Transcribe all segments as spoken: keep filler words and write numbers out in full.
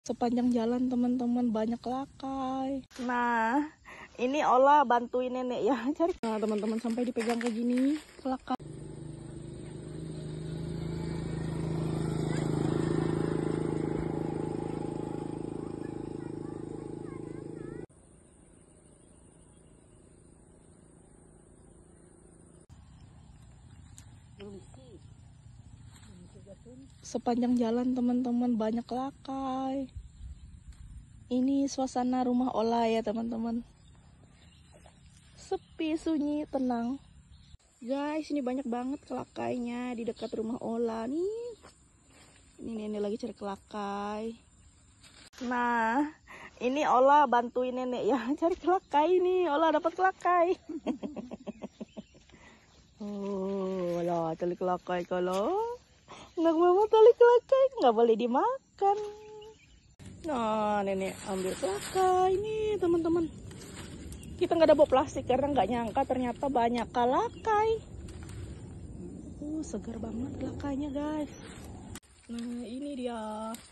Sepanjang jalan teman-teman banyak lakai. Nah, ini Ola bantuin nenek ya cari. Nah teman-teman, sampai dipegang kayak gini lakai. Sepanjang jalan teman-teman banyak lakai. Ini suasana rumah Ola ya teman-teman. Sepi, sunyi, tenang. Guys, ini banyak banget kelakainya di dekat rumah Ola nih. Ini nenek lagi cari kelakai. Nah, ini Ola bantuin nenek ya cari kelakai nih. Ola dapat kelakai. Oh, Ola cari kelakai kalau nggak mau tali kelakai nggak boleh dimakan. Nah, nenek ambil kelakai nih teman-teman. Kita nggak ada bawa plastik karena nggak nyangka ternyata banyak kelakai. Uh, segar banget kelakainya guys. Nah, ini dia.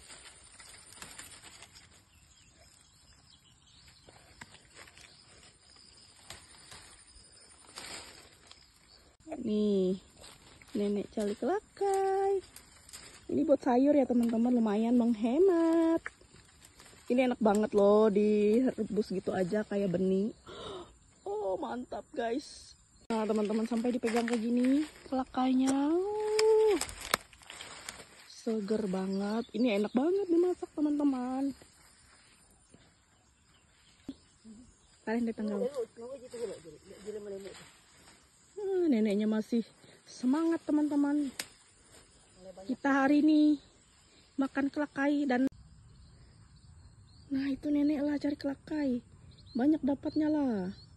Nih, nenek cari kelakai. Ini buat sayur ya teman-teman, lumayan menghemat. Ini enak banget loh, direbus gitu aja kayak benih. Oh mantap guys. Nah teman-teman, sampai dipegang kayak gini kelakainya. Uh, seger banget. Ini enak banget dimasak teman-teman. Kalian datang gak? Uh, neneknya masih semangat teman-teman. Kita hari ini makan kelakai dan nah itu nenek lah cari kelakai. Banyak dapatnya lah.